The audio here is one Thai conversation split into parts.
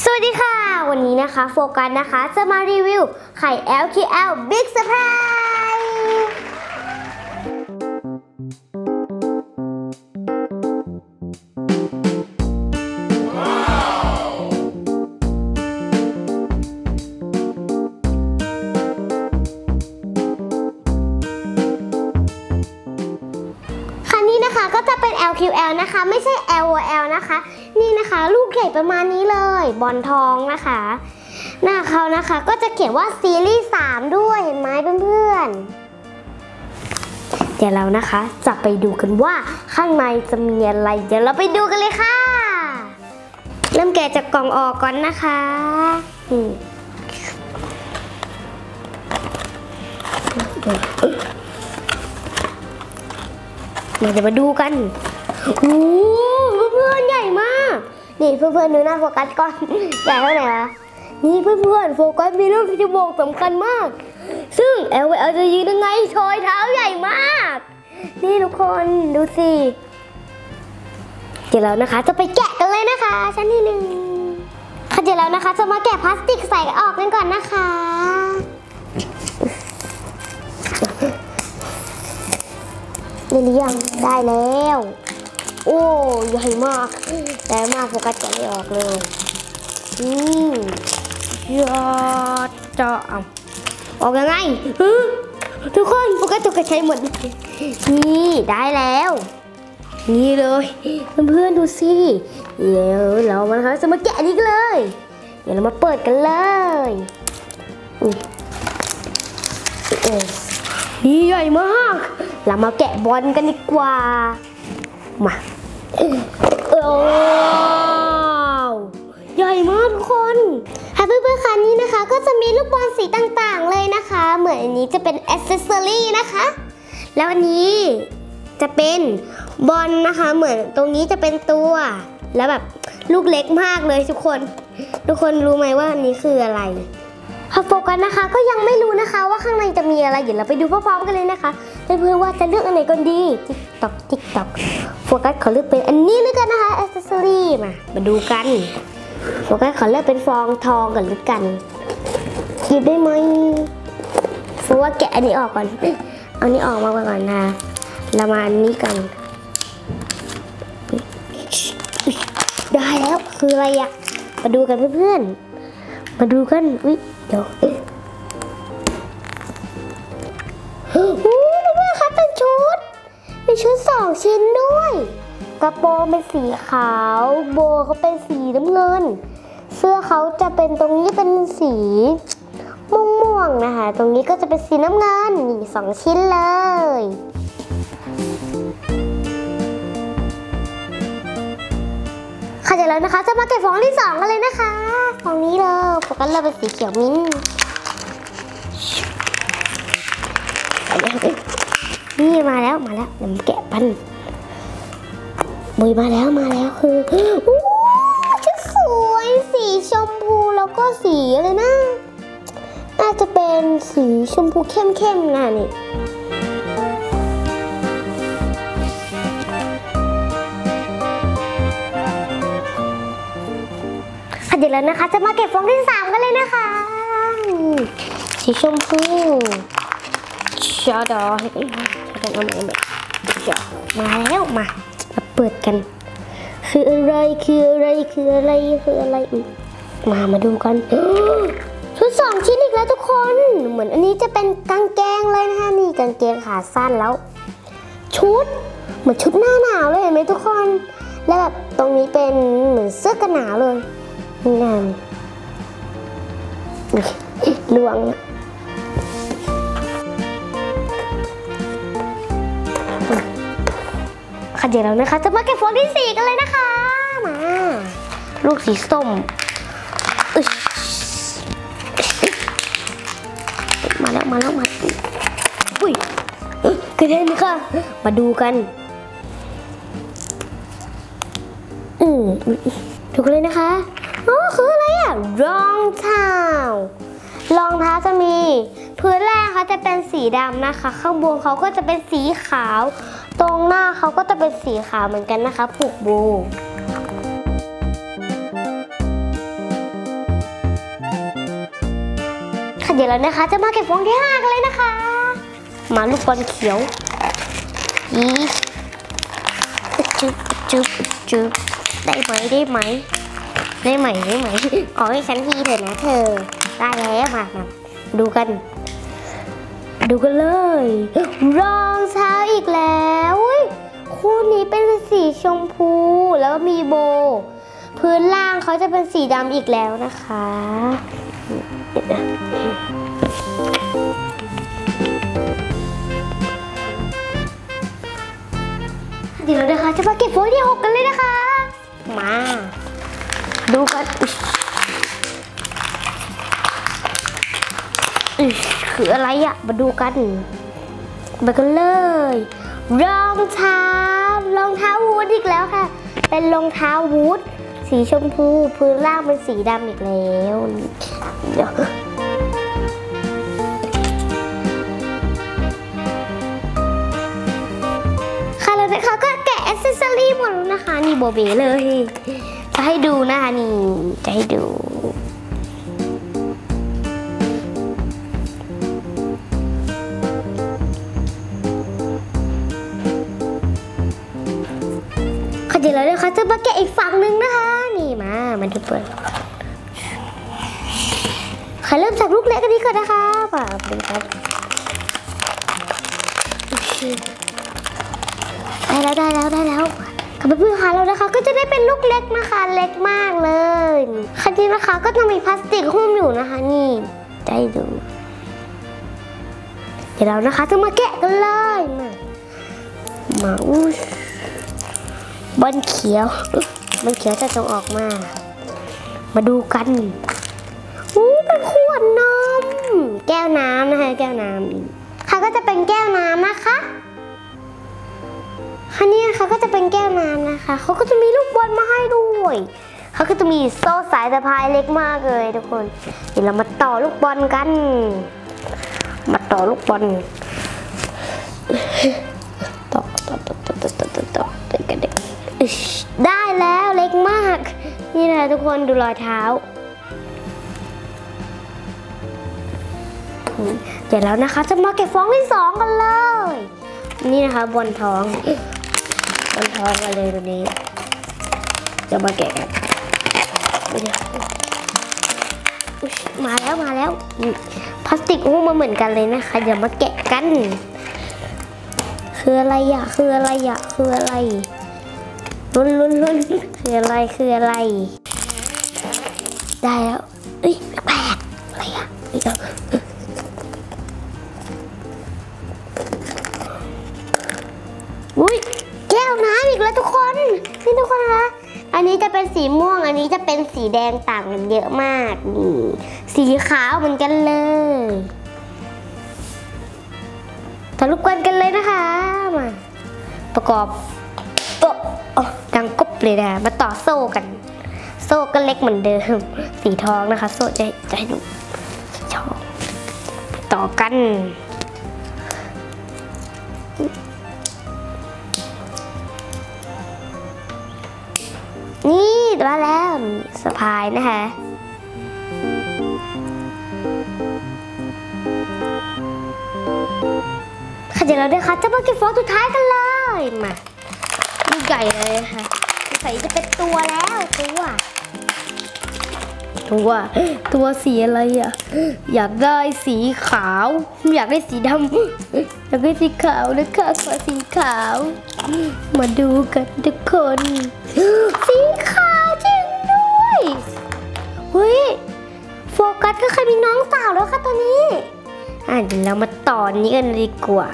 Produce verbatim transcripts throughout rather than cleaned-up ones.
วัสดีค่ะวันนี้นะคะโฟกัสนะคะจะมารีวิวไข่ แอล คิว แอล Big Surprise คันนี้นะคะก็จะเป็น แอล คิว แอล นะคะไม่ใช่ แอล โอ แอล นะคะนี่นะคะลูกใหญ่ประมาณนี้เลยบอลทองนะคะหน้าเขานะคะก็จะเขียนว่าซีรีส์สามด้วยเห็นไหมเพื่อนๆเดี๋ยวเรานะคะจะไปดูกันว่าข้างในจะมีอะไรเดี๋ยวเราไปดูกันเลยค่ะเริ่มแกะจากกล่องออกก่อนนะคะมาเดี๋ยวมาดูกันโอ้เพื่อนๆใหญ่มากนี่เพื่อนๆดูหน้าโฟกัสก่อนใหญ่เท่าไหร่คะนี่เพื่อนๆโฟกัสมีเรื่องที่จะบอกสำคัญมากซึ่ง แอล แอล จะยืนยังไงโชยเท้าใหญ่มากนี่ทุกคนดูสิเดี๋ยวเรานะคะจะไปแกะกันเลยนะคะชั้นที่หนึ่งค่ะเดี๋ยวเรานะคะจะมาแกะพลาสติกใส่ออกกันก่อนนะคะนี่หรือยังได้แล้วโอ้ใหญ่มากใหญ่มากโฟกัสแกะไม่ออกเลยอืมยอดจะเอาออกยังไงทุกคนโฟกัสจะใช้หมดนี่ได้แล้วนี่เลยเพื่อนๆดูสิเดี๋ยวเรามานะคะจะมาแกะนี้กันเลยเดี๋ยวเรามาเปิดกันเลยนี่ใหญ่มากเรามาแกะบอลกันดีกว่ามาโอ้ใหญ่มากทุกคนค่ะเพื่อนๆคันนี้นะคะก็จะมีลูกบอลสีต่างๆเลยนะคะเหมือนอันนี้จะเป็นแอ c เซสซอรี่นะคะแล้วอันนี้จะเป็นบอลนะคะเหมือนตรงนี้จะเป็นตัวแล้วแบบลูกเล็กมากเลยทุกคนทุกคนรู้ไหมว่าอันนี้คืออะไรค่ะโฟกัสนะคะก็ยังไม่รู้นะคะว่าข้างในจะมีอะไรเดี๋ยวเราไปดูพร้อมๆกันเลยนะคะเพื่อนๆว่าจะเลือกอันไหนก่อนดีติ๊กต๊อกติ๊กต๊อกโฟกัสขอเลือกเป็นอันนี้เลยกันนะคะแอ c เซสซอรี่มามาดูกันโฟกัสขอเลือกเป็นฟองทองกันหรือกันหยิบได้ไหมโฟกัสแกะอันนี้ออกก่อนเอานี้ออกมาก่อนนะเรามาอันนี้กันได้แล้วคืออะไรอะมาดูกันเพื่อนๆมาดูกันอุ๊ยเดี๋ยวโอ้เพื่อนๆครับเป็นชุดเป็นชุดสองชิ้นด้วยกระโปรงเป็นสีขาวโบเขาเป็นสีน้ำเงินเสื้อเขาจะเป็นตรงนี้เป็นสีม่วงๆนะคะตรงนี้ก็จะเป็นสีน้ำเงินนี่สองชิ้นเลยค่ะเดี๋ยวแล้วนะคะจะมาเก็บฟองที่สองกันเลยนะคะฟองนี้เลยโฟกัสเลยเป็นสีเขียวมิ้นนี่มาแล้วมาแล้วเดี๋ยวแกะปันบุยมาแล้วมาแล้วคือโอ้ชุดสวยสีชมพูแล้วก็สีอะไรนะน่าจะเป็นสีชมพูเข้มๆนะนี่เดี๋ยวแล้วนะคะจะมาเก็บฟองที่สามกันเลยนะคะสีชมพูชาดอให้กันชาดอมามาแล้วมามาเปิดกันคืออะไรคืออะไรคืออะไรคืออะไรมามาดูกันชุดสองชิ้นอีกแล้วทุกคนเหมือนอันนี้จะเป็นกางเกงเลยนะคะนี่กางเกงขาสั้นแล้วชุดเหมือนชุดหน้าหนาวเลยเห็นไหมทุกคนแล้วแบบตรงนี้เป็นเหมือนเสื้อกันหนาวเลยนี่นะลวงค่ะเดี๋ยวเรานะคะจะมาเก็บฟองที่สี่กันเลยนะคะมาลูกสีส้มมาแล้วมาแล้วมาอุ้ยกระเด็นค่ะมาดูกันอืมถูกเลยนะคะอ๋อคืออะไรอ่ะรองเท้ารองเท้าจะมีพื้นแรกเขาจะเป็นสีดำนะคะข้างบนเขาก็จะเป็นสีขาวตรงหน้าเขาก็จะเป็นสีขาวเหมือนกันนะคะผูกโบดี๋ยวเรานะคะจะมาเก็บฟองที่ห้ากันเลยนะคะมาลูกบอลเขียวยีจุ๊บจุ๊บจุ๊บได้ไหมได้ไหมได้ไหมได้ไหมขอให้ฉันทีเถอะนะเธอได้แล้วมามาดูกันดูกันเลยรองเท้าอีกแล้วคู่นี้เป็นสีชมพูแล้วมีโบพื้นล่างเขาจะเป็นสีดำอีกแล้วนะคะเดี๋ยวนะคะจะมาเก็บโฟล์ที่หกกันเลยนะคะมาดูกันคืออะไรอะมาดูกันมากันเลยรองเท้ารองเท้าวูดอีกแล้วค่ะเป็นรองเท้าวูดสีชมพูพื้นล่างเป็นสีดำอีกแล้วเดี๋ยวค่ะแล้วนะคะก็แกะแอคเซสซอรี่หมดแล้วนะคะนี่โบเบ้เลยจะให้ดูนะคะนี่จะให้ดูเดี๋ยวเราเนี่ยค่ะจะมาแกะอีกฝั่งหนึ่งนะคะนี่มามันจะเปิดค่ะเริ่มจากลูกเล็กกันดีก่อนนะคะป่าเป็นครับได้แล้วได้แล้วได้แล้วกับเพื่อนๆค่ะเรานะคะก็จะได้เป็นลูกเล็กนะคะเล็กมากเลยคันนี้นะคะก็จะมีพลาสติกหุ้มอยู่นะคะนี่ได้ดูเดี๋ยวเรานะคะจะมาแกะกันเลยมามาอู้บอลเขียวบอลเขียวจะจงออกมามาดูกันอู้เป็นขวดนมแก้วน้ำนะคะแก้วน้ำค่ะก็จะเป็นแก้วน้ำนะคะค่ะนี่นะคะก็จะเป็นแก้วน้ำนะคะเขาก็จะมีลูกบอลมาให้ด้วยเขาก็จะมีโซ่สายสะพายเล็กมากเลยทุกคนเดี๋ยวเรามาต่อลูกบอลกันมาต่อลูกบอลต่อต่อต่อต่อต่อต่อต่อต่อกันเด็กได้แล้วเล็กมากนี่นะทุกคนดูรอยเท้าเดี๋ยวแล้วนะคะจะมาเก็บฟองที่สองกันเลยนี่นะคะบอลทองบอลทองมาเลยตัวนี้จะมาแกะกันมาแล้วมาแล้วพลาสติกหุ้มมาเหมือนกันเลยนะคะเดี๋ยวมาแกะกันคืออะไรอะคืออะไรอะคืออะไรลุ้นลุ้นลุ้นคืออะไรคืออะไรได้แล้วเอ้ยแปลกอะไรอะอุ้ยแก้วน้ำอีกแล้วทุกคนนี่ทุกคนคะอันนี้จะเป็นสีม่วงอันนี้จะเป็นสีแดงต่างกันเยอะมากนี่สีขาวเหมือนกันเลยทะลุกันกันเลยนะคะมาประกอบโต๊ะดังกบเลยนะมาต่อโซ่กันโซ่ก็เล็กเหมือนเดิมสีทองนะคะโซ่จะจะให้ดูชอบต่อกันนี่มาแล้วสะพายนะคะค่ะเดี๋ยวเราด้วยค่ะจะมาเก็บฟองสุดท้ายกันเลยมาลูกใหญ่เลยค่ะใส่จะเป็นตัวแล้วตัวตัวตัวสีอะไรอ่ะอยากได้สีขาวอยากได้สีดำอยากได้สีขาวนะคะขอสีขาวมาดูกันทุกคนสีขาวจริงด้วยเฮ้ยโฟกัสก็เคยมีน้องสาวแล้วค่ะตอนนี้อ่ะเดี๋ยวเรามาต่อนี้กันดีกว่า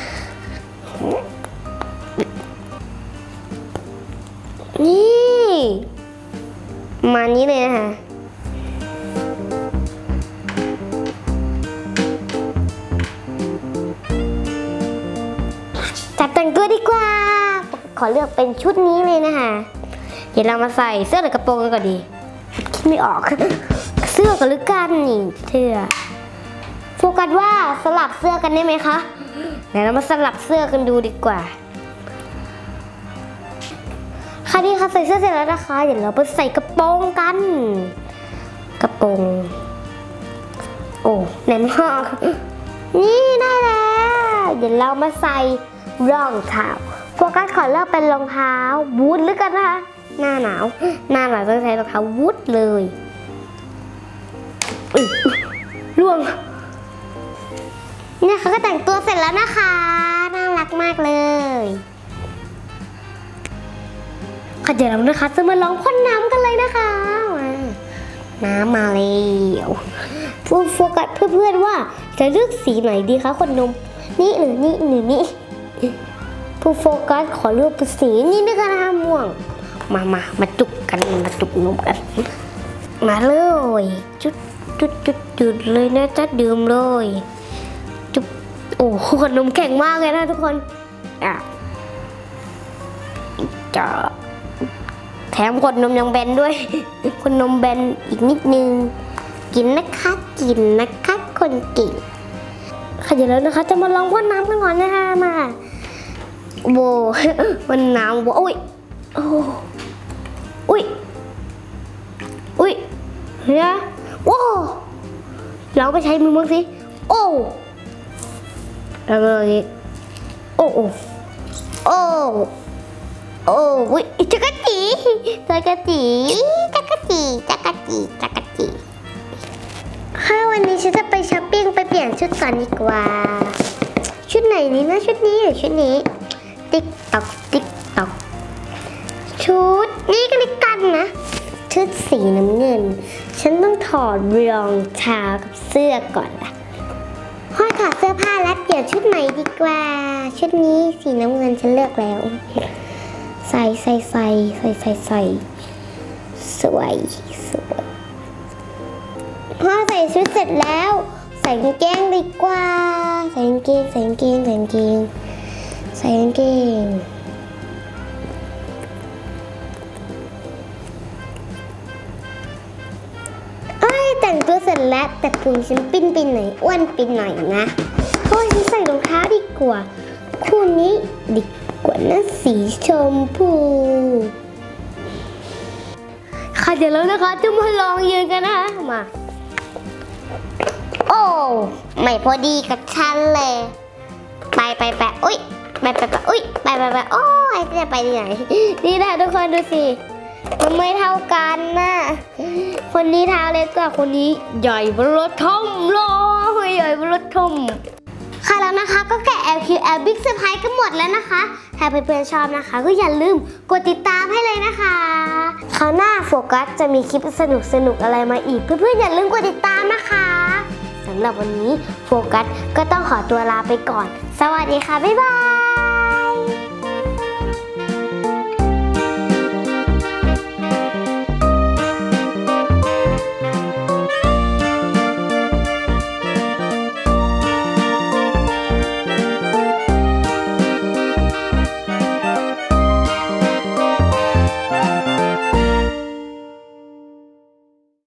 นี่มานี้เลยนะคะจัดแต่งตัวดีกว่าขอเลือกเป็นชุดนี้เลยนะคะเดี๋ยวเรามาใส่เสื้อหรือกระโปรงกันก่อนดีคิดไม่ออกเสื้อกันหรือกันนี่เสื้อโฟกัสว่าสลับเสื้อกันได้ไหมคะเดี๋ยวเรามาสลับเสื้อกันดูดีกว่าค่ะนี่ค่ะใส่เสื้อเสร็จแล้วนะคะเดี๋ยวเราไปใส่กระโปรงกันกระโปรงโอ้แน่นมากนี่ได้แล้วเดี๋ยวเรามาใส่รองเท้าโฟกัสขอเลือกเป็นรองเท้าบูทหรือกันนะคะหน้าหนาวหน้าหนาวต้องใช้รองเท้าบูทเลยล่วงเนี่ยเขาก็แต่งตัวเสร็จแล้วนะคะน่ารักมากเลยค่ะเดี๋ยวเรานะคะจะมาลองพ่นน้ำกันเลยนะคะน้ำมาแล้วพูดโฟกัสเพื่อนๆว่าจะเลือกสีไหนดีคะคนนมนี่หรือนี่หรือนี่ผู้โฟกัสขอเลือกเป็นสีนี่ด้วยกันนะคะม่วงมามามาจุกกันมาจุกนมกันมาเลยจุดจุดจุดจุดเลยนะจ๊ะดื่มเลยจุ๊บโอ้ขนมแข็งมากเลยนะทุกคนอ่ะจะแถมขนนมยังแบนด้วยขนนมแบนอีกนิดนึงกินนะคะกินนะคะคนเก่งค่ะเดี๋ยวแล้วนะคะจะมาลองพ่นน้ำกันก่อนนะคะมาโบมันน้ำโบอุ้ยโอ้อุ้ยอุ้ยเฮ้ยว้าวเราไปใช้มือมั้งสิโอ้แล้วก็โอ้โอ้โอ้โอ้อุ้ยจักรจีจักรจีจักรจีจักรจีจักรจีค่ะวันนี้ฉันจะไปช้อปปิ้งไปเปลี่ยนชุดก่อนดีกว่าชุดไหนนี้นะชุดนี้หรือชุดนี้ติ๊กตอกติ๊กตอกชุดนี้ก็แล้วกันนะชุดสีน้ำเงินฉันต้องถอดรองเท้ากับเสื้อก่อนล่ะห้อยถอดเสื้อผ้าแล้วเปลี่ยนชุดใหม่ดีกว่าชุดนี้สีน้ำเงินฉันเลือกแล้วใส่ใส่ใส่ใส่ใส่ใส่สวยสวยพอใส่ชุดเสร็จแล้วใส่กางเกงดีกว่าใส่กางเกงใส่กางเกงใส่กางเกงใส่กางเกงเอ้ยแต่งตัวเสร็จแล้วแต่พุงฉันปิ้นไปหน่อยอ้วนไปหน่อยนะเพราะฉันใส่รองเท้าดีกว่าคู่นี้ดีกว่านะสีชมพูค่ะเดี๋ยวแล้วนะคะจะมาลองยืนกันนะมาโอ้ไม่พอดีกับฉันเลยไปไปไปอุ้ยไปไปไปอุ้ยไปไปไปโอ้ยจะไปที่ไหนนี่นะทุกคนดูสิมันไม่เท่ากันนะคนนี้เท้าเล็กกว่าคนนี้ใหญ่บนรถท่อมเลยใหญ่บนรถท่อมค่ะแล้วนะคะก็แกะ แอล คิว แอล Big Surprise ก็หมดแล้วนะคะถ้าเพื่อนๆชอบนะคะก็อย่าลืมกดติดตามให้เลยนะคะคราวหน้าโฟกัสจะมีคลิปสนุกสนุกอะไรมาอีกเพื่อนๆอย่าลืมกดติดตามนะคะสำหรับวันนี้โฟกัสก็ต้องขอตัวลาไปก่อนสวัสดีค่ะบ๊ายบาย